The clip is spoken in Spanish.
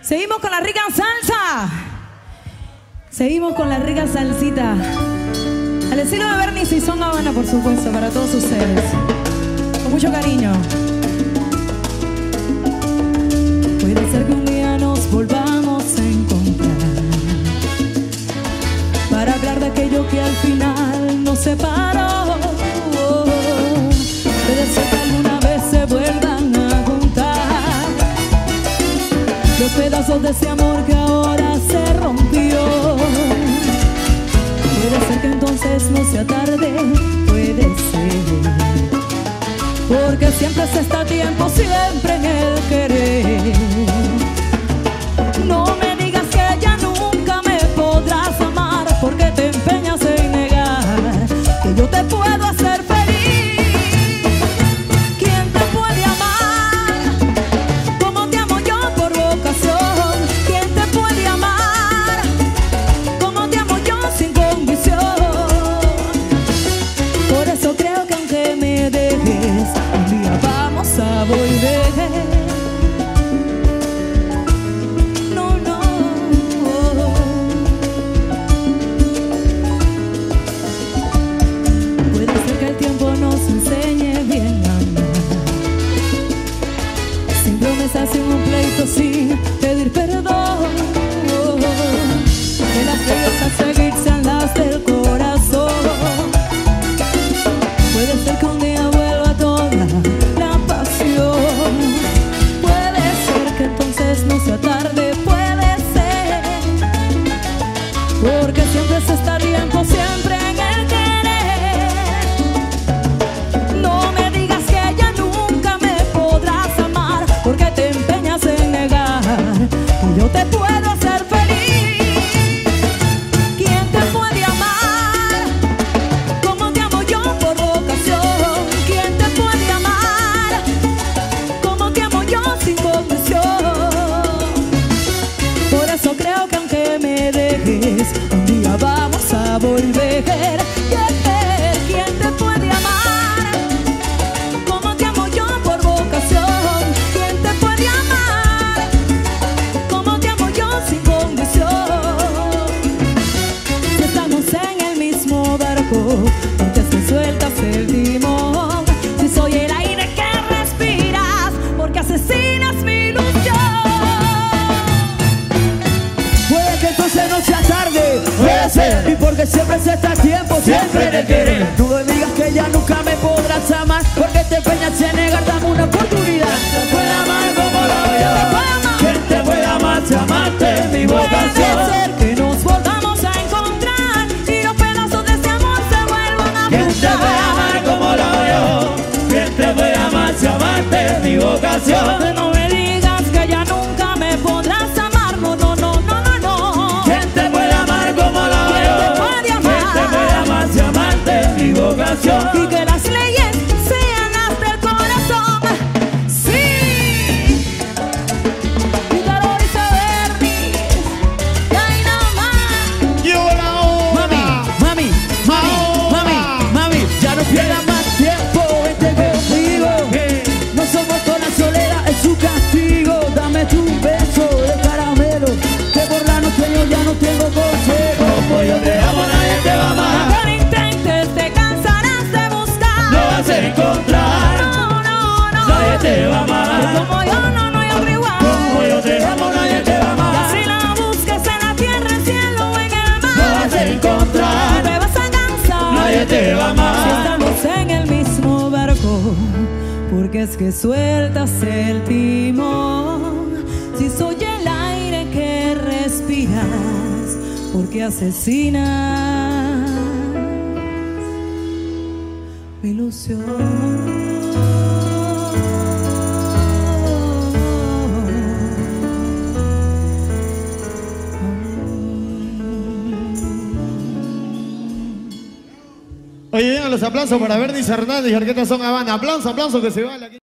Seguimos con la rica salsa. Seguimos con la rica salsita. Al estilo de Bernie y Son Habana, por supuesto, para todos ustedes. Con mucho cariño. Puede ser que un día nos volvamos a encontrar para hablar de aquello que al final nos separó. Puede ser que alguna vez se vuelvan a juntar los pedazos de ese amor que ahora se rompió. Puede ser que entonces no sea tarde, puede ser, porque siempre se está a tiempo, siempre en el querer. No me digas que ya nunca me podrás amar, porque te empeñas en negar que yo te puedo hacer feliz. ¿Quién te puede amar como te amo yo por vocación? ¿Quién te puede amar como te amo yo sin condición? Por eso creo que aunque me dejes, un día vamos a volver. Sin un pleito, sin pedir perdón, que las leyes a seguir sean las del corazón. Puede ser que un día vuelva toda la pasión. Puede ser que entonces no sea tarde, puede ser, porque siempre se está a tiempo, siempre en el querer. No me digas que ya nunca me podrás amar, porque te empeñas en negar que yo te puedo hacer feliz. ¿Quién te puede amar como te amo yo por vocación? ¿Quién te puede amar como te amo yo sin condición? Por eso creo que aunque me dejes, un día vamos a volver. ¿Quién te puede amar como te amo yo por vocación? ¿Quién te puede amar como te amo yo sin condición? Si estamos en el mismo barco, porque es que sueltas el timón. Si soy el aire que respiras, porque asesinas mi ilusión. Puede que entonces no sea tarde, puede ser, y porque siempre se está a tiempo, siempre en el querer. Tú me digas que ya nunca me podrás amar, porque te empeñas en negar, dame una oportunidad. ¿Quién te puede amar como lo yo? ¿Quién te puede amar si amaste mi vocación? Puede ser que nos volvamos a encontrar y los pedazos de ese amor se vuelvan a ¿Quién te puede amar como lo yo? ¿Quién te puede amar si amaste mi vocación? No me digas que ya nunca me podrás amar, no, no, no, no, no, no. ¿Quién te puede amar como lo yo? ¿Quién te puede amar? ¿Quién te puede amar si amaste mi vocación? Y que las leyes sean las del corazón. Sí. Y Carol y Bernie, y ahí nomás. Llegó la hora. Mami, ya no pierdas más tiempo, vente conmigo. No soporto la soledad, es su castigo. Dame tu beso de caramelo, que por la noche yo ya no tengo consejo. Como yo te amo, nadie te va a amar. No lo intentes, te cansarás de buscar. No vas a encontrar, No, no, no. nadie te va a amar. Como yo no hay otro igual. Como yo te amo, nadie te va a Y amar. así la busques en la tierra, el cielo o en el No mar. vas a encontrar, Te vas a cansar. nadie te va a Si amar. estamos en el mismo barco, porque es que sueltas el timón. Si soy el aire que respiras, porque asesinas mi ilusión. Oye, vengan los aplausos para Bernie Hernández y Orquesta Son Habana. Aplauso, aplauso que se va.